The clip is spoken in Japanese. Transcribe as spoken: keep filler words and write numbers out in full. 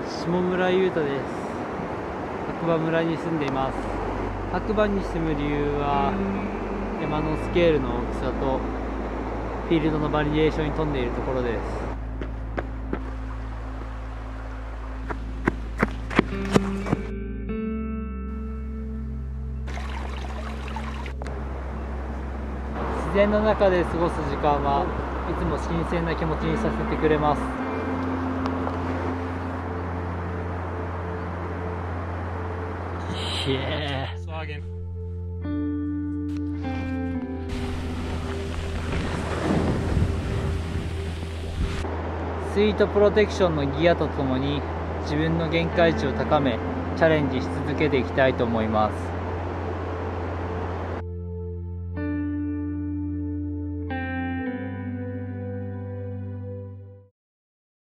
下村優太です。白馬村に住んでいます。白馬に住む理由は山のスケールの大きさとフィールドのバリエーションに富んでいるところです。自然の中で過ごす時間はいつも新鮮な気持ちにさせてくれます。スイートプロテクションのギアとともに自分の限界値を高めチャレンジし続けていきたいと思います。